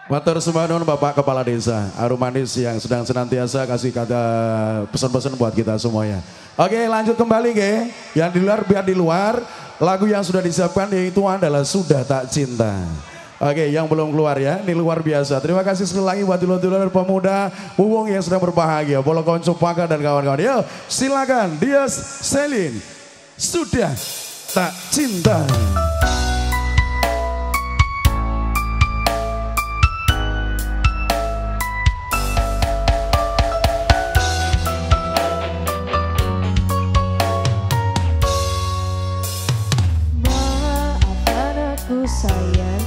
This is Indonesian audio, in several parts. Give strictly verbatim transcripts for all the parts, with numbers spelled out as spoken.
Matur sembah nuwun Bapak Kepala Desa Arum Manis yang sedang senantiasa kasih kata pesan-pesan buat kita semuanya. Oke, lanjut kembali ge. Yang di luar biar di luar. Lagu yang sudah disiapkan yaitu adalah Sudah Tak Cinta. Oke, yang belum keluar ya, ini luar biasa. Terima kasih sekali lagi buat dulur-dulur pemuda Wuwung yang sedang berbahagia. Bolo Konco Paka dan kawan-kawan. Yo, silakan Dias Selin. Sudah Tak Cinta. Sayang,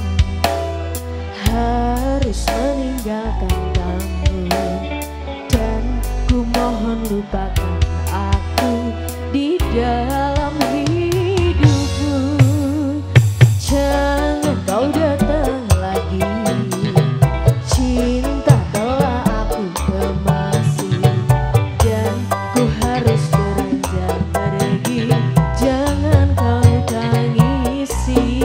harus meninggalkan kamu, dan ku mohon lupakan aku di dalam hidupku. Jangan kau datang lagi, cinta telah aku kemasi, dan ku harus beranjak pergi. Jangan kau tangisi.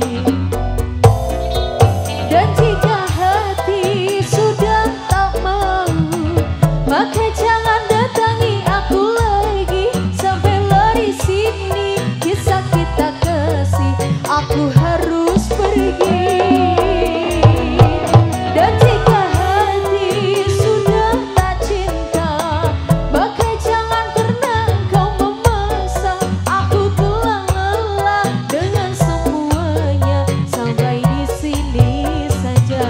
Maka jangan datangi aku lagi, sampai lari sini kisah kita kasih. Aku harus pergi. Dan jika hati sudah tak cinta, maka jangan pernah kau memaksa. Aku telah lelah dengan semuanya, sampai di sini saja.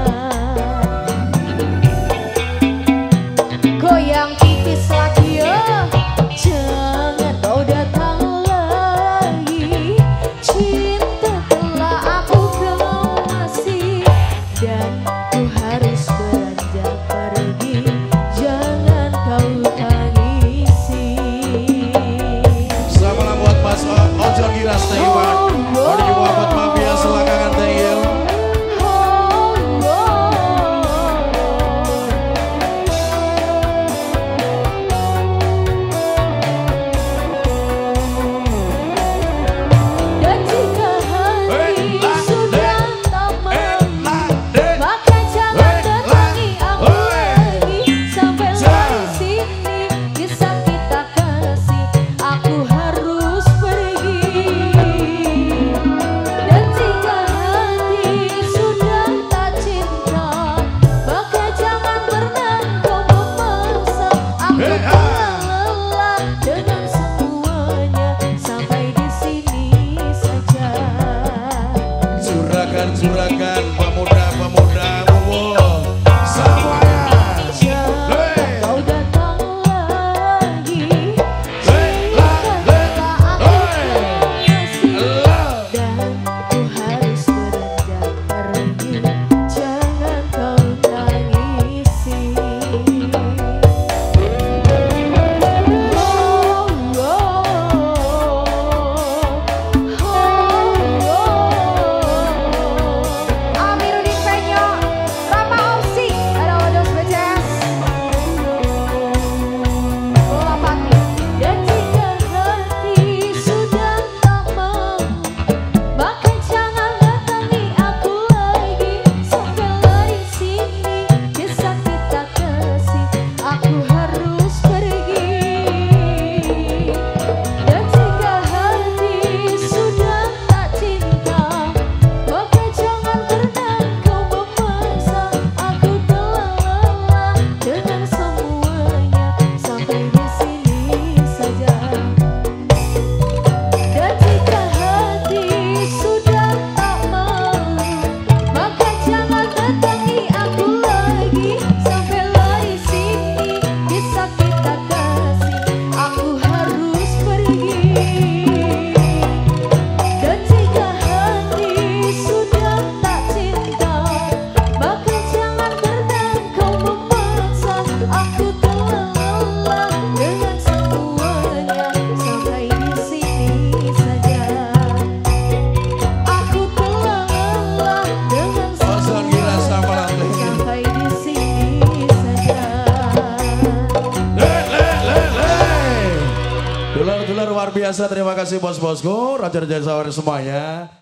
Goyang tipis lagi ya, jangan kau datang lagi. Cinta telah aku kemasi, dan ku harus beranjak pergi. Jangan kau tangisi. Selamat buat Mas Ojo Giras, thank you Pak. Mau dibawa buat Mafia silakan, thank you. Juragan pemuda-pemuda Wuwung semuanya. Jangan kau datang lagi, cinta telah aku kasih, dan ku harus beranjak pergi. Jangan kau tangisi. Oh, oh, oh, oh. Luar biasa, terima kasih bos-bosku, raja-raja sawar semuanya.